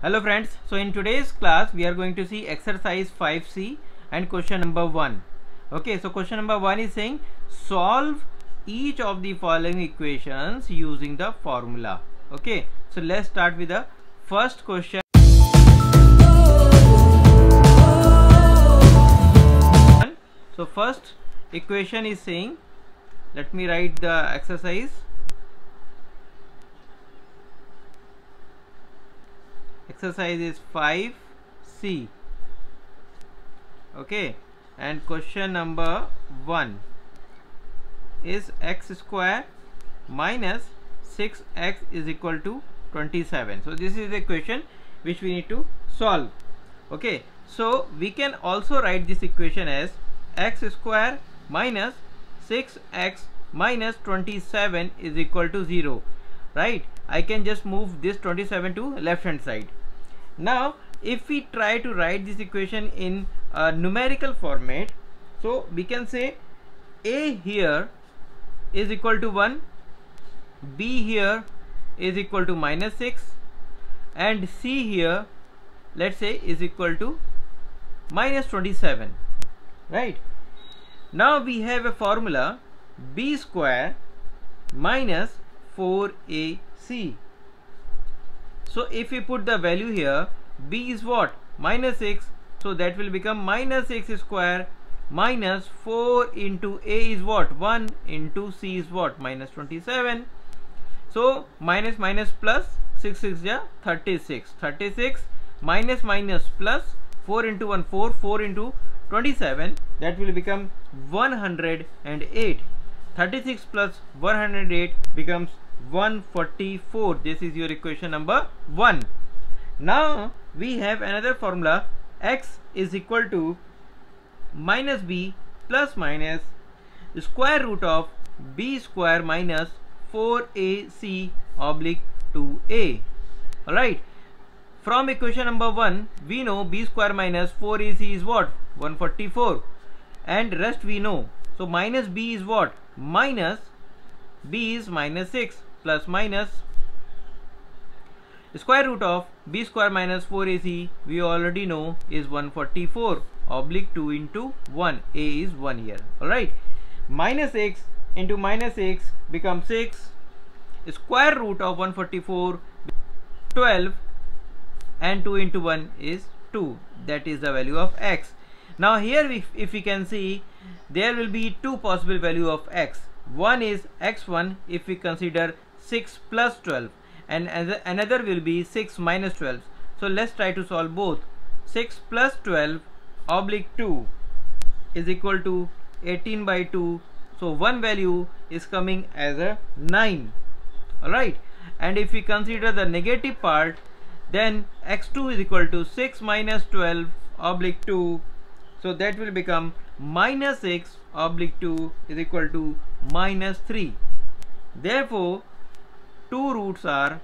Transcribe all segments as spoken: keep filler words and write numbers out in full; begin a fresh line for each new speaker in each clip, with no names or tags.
Hello friends, so in today's class we are going to see exercise five C and question number one. Okay, so question number one is saying solve each of the following equations using the formula. Okay, so let's start with the first question. So first equation is saying, let me write the exercise. Exercise is five C. Okay, and question number one is x square minus six x is equal to twenty-seven. So this is the equation which we need to solve. Okay, so we can also write this equation as x square minus six x minus twenty-seven is equal to zero, right? I can just move this twenty-seven to left hand side. Now if we try to write this equation in a numerical format, so we can say a here is equal to one, b here is equal to minus six, and c here, let's say, is equal to minus twenty-seven, right? Now we have a formula b square minus four a c. So if we put the value here, b is what? Minus six, so that will become minus six square minus four into a is what? one into c is what? Minus twenty-seven. So minus minus plus six six is thirty-six. thirty-six minus minus plus four into one, four, four into twenty-seven, that will become one hundred eight. thirty-six plus one hundred eight becomes one hundred forty-four. This is your equation number one. Now we have another formula, x is equal to minus b plus minus square root of b square minus four a c oblique two a. Alright, from equation number one we know b square minus four a c is what? one hundred forty-four, and rest we know. So minus b is what? Minus b is minus six plus minus square root of b square minus four a c, we already know, is one hundred forty-four oblique two into one. A is one here. Alright, minus six into minus six becomes six, square root of one hundred forty-four, twelve, and two into one is two. That is the value of x. Now here if, if we can see, there will be two possible value of x. One is x one if we consider six plus twelve, and another will be six minus twelve. So let's try to solve both. six plus twelve oblique two is equal to eighteen by two. So one value is coming as a nine. Alright, and if we consider the negative part, then x two is equal to six minus twelve oblique two. So that will become minus six oblique two is equal to minus three. Therefore two roots are,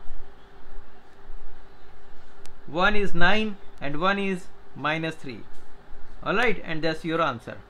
one is nine and one is minus three. Alright, and that's your answer.